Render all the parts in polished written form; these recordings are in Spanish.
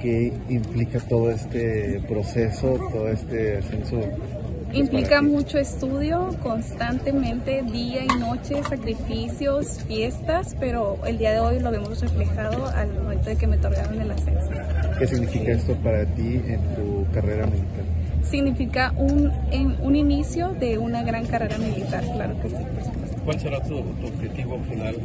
¿Qué implica todo este proceso, todo este ascenso? Implica mucho estudio, constantemente, día y noche, sacrificios, fiestas, pero el día de hoy lo vemos reflejado al momento de que me otorgaron el ascenso. ¿Qué significa esto para ti en tu carrera militar? Significa un inicio de una gran carrera militar, claro que sí, por supuesto. ¿Cuál será tu objetivo final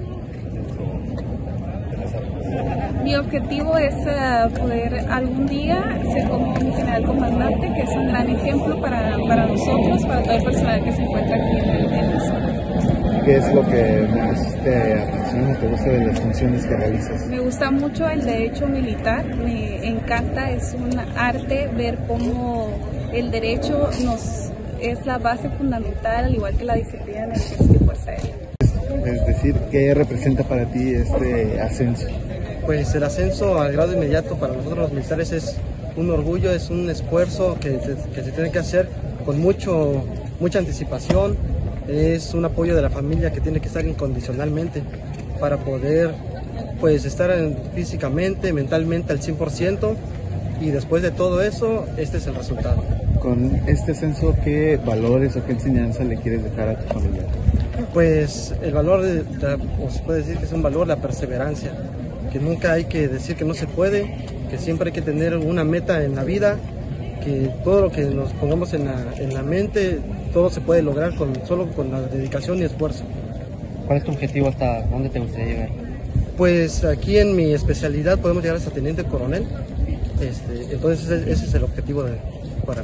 de las armas? Mi objetivo es poder algún día ser como un general comandante, que es un gran ejemplo para nosotros, para todo el personal que se encuentra aquí en la zona. ¿Qué es lo que más te apasiona, te gusta de las funciones que realizas? Me gusta mucho el derecho militar, me encanta, es un arte ver cómo el derecho es la base fundamental, al igual que la disciplina en el Ejército y Fuerza Aérea. Es decir, ¿qué representa para ti este ascenso? Pues el ascenso al grado inmediato para nosotros los militares es un orgullo, es un esfuerzo que se tiene que hacer con mucha anticipación, es un apoyo de la familia que tiene que estar incondicionalmente para poder pues estar físicamente, mentalmente al 100%, y después de todo eso, este es el resultado. Con este ascenso, ¿qué valores o qué enseñanza le quieres dejar a tu familia? Pues el valor, o se puede decir que es un valor, la perseverancia, que nunca hay que decir que no se puede, que siempre hay que tener una meta en la vida, que todo lo que nos pongamos en la mente, todo se puede lograr solo con la dedicación y esfuerzo. ¿Cuál es tu objetivo? ¿Hasta dónde te gustaría llegar? Pues aquí en mi especialidad podemos llegar hasta teniente coronel, entonces ese es el objetivo para mí.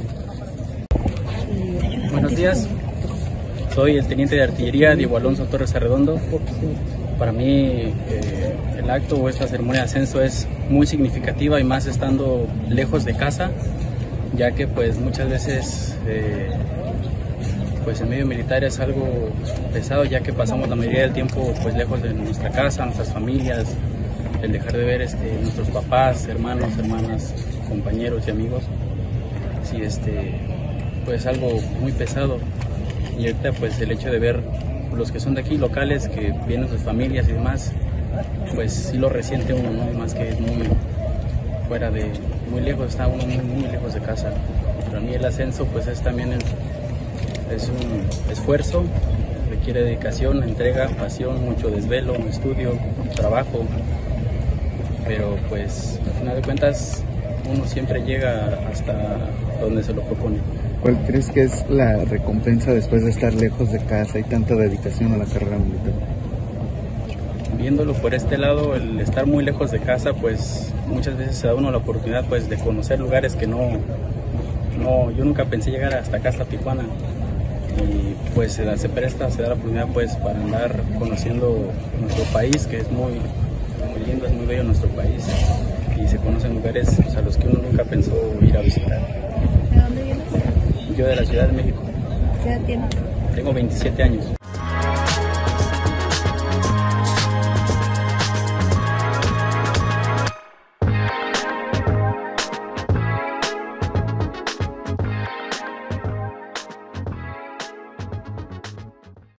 Buenos días, soy el teniente de artillería Diego Alonso Torres Arredondo. Para mí el acto o esta ceremonia de ascenso es muy significativa, y más estando lejos de casa, ya que pues muchas veces pues el medio militar es algo pesado, ya que pasamos la mayoría del tiempo pues lejos de nuestra casa, nuestras familias, el dejar de ver nuestros papás, hermanos, hermanas, compañeros y amigos. Sí, pues algo muy pesado, y ahorita pues el hecho de ver los que son de aquí, locales, que vienen sus familias y demás, pues sí lo resiente uno, ¿no? Más que es muy fuera de, muy lejos, está uno muy lejos de casa. Para mí el ascenso pues es también es un esfuerzo, requiere dedicación, entrega, pasión, mucho desvelo, estudio, trabajo, pero pues al final de cuentas uno siempre llega hasta donde se lo propone. ¿Cuál crees que es la recompensa después de estar lejos de casa y tanta dedicación a la carrera militar? Viéndolo por este lado, el estar muy lejos de casa, pues muchas veces se da uno la oportunidad pues de conocer lugares que yo nunca pensé llegar hasta acá, hasta Tijuana, y pues se da la oportunidad pues para andar conociendo nuestro país, que es muy lindo, es muy bello nuestro país, y se conocen lugares a los que uno nunca pensó ir a visitar. ¿De dónde vienes? Yo de la Ciudad de México. ¿Qué edad tienes? Tengo 27 años.